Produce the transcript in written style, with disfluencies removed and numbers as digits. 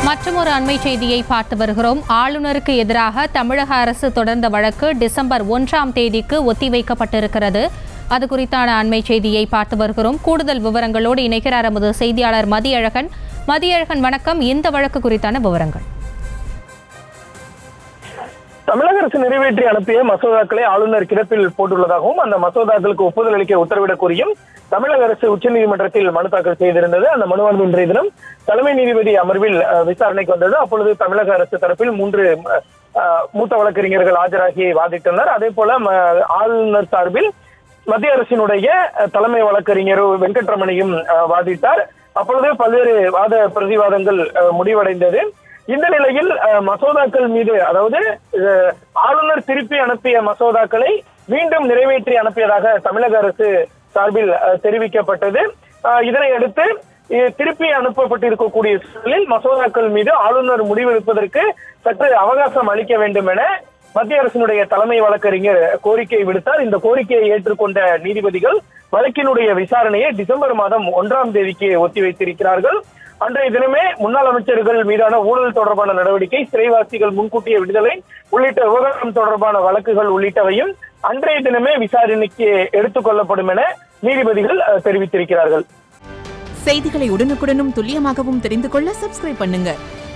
மற்றொரு அண்மை செய்தியை பார்த்து வருகிறோம். ஆளுநருக்கு எதிராக தமிழக அரசு தொடர்ந்த வழக்கு டிசம்பர் 1ஆம் தேதிக்கு ஒத்திவைக்கப்பட்டிருக்கிறது. அது குறித்தான அண்மை செய்தியை பார்த்து வருகிறோம். கூடுதல் விவரங்களோடு இணைக்கிறார் நமது செய்தியாளர் மதியழகன். மதியழகன், வணக்கம். இந்த வழக்கு குறித்தான விவரங்கள். தமிழக அரசு நிறைவேற்றி அனுப்பிய மசோதாக்களை ஆளுநர் கிடப்பில் போட்டுள்ளதாகவும் அந்த மசோதாக்களுக்கு ஒப்புதல் அளிக்க உத்தரவிடக் கோரியும் தமிழக அரசு உச்சநீதிமன்றத்தில் மனு தாக்கல் செய்திருந்தது. அந்த மனுவானது இன்றைய தினம் தலைமை நீதிபதி அமர்வில் விசாரணைக்கு வந்தது. அப்பொழுது தமிழக அரசு தரப்பில் 3 மூத்த வழக்கறிஞர்கள் ஆஜராகி வாதிட்டனர். அதே போல ஆளுநர் சார்பில் மத்திய அரசினுடைய தலைமை வழக்கறிஞர் வெங்கட்ரமணியும் வாதிட்டார். அப்பொழுது பல்வேறு வாத பிரதிவாதங்கள் முடிவடைந்தது. இந்த நிலையில் மசோதாக்கள் மீது, அதாவது ஆளுநர் திருப்பி அனுப்பிய மசோதாக்களை மீண்டும் நிறைவேற்றி அனுப்பியதாக தமிழக அரசு சார்பில் தெரிவிக்கப்பட்டது. இதனை அடுத்து திருப்பி அனுப்பப்பட்டிருக்கக்கூடிய சூழலில் மசோதாக்கள் மீது ஆளுநர் முடிவெடுப்பதற்கு சற்று அவகாசம் அளிக்க வேண்டும் என மத்திய அரசினுடைய தலைமை வழக்கறிஞர் கோரிக்கை விடுத்தார். இந்த கோரிக்கையை ஏற்றுக்கொண்ட நீதிபதிகள் வழக்கினுடைய விசாரணையை டிசம்பர் மாதம் 1ஆம் தேதிக்கு ஒத்திவைத்திருக்கிறார்கள். அன்றைய தினமே முன்னாள் அமைச்சர்கள் மீதான ஊழல் தொடர்பான நடவடிக்கை, சிறைவாசிகள் முன்கூட்டிய விடுதலை உள்ளிட்ட விவகாரம் தொடர்பான வழக்குகள் உள்ளிட்டவையும் அன்றைய தினமே விசாரணைக்கு எடுத்துக் கொள்ளப்படும் என நீதிபதிகள் தெரிவித்திருக்கிறார்கள். செய்திகளை உடனுக்குடனும் துல்லியமாகவும் தெரிந்து கொள்ள சப்ஸ்கிரைப் பண்ணுங்க.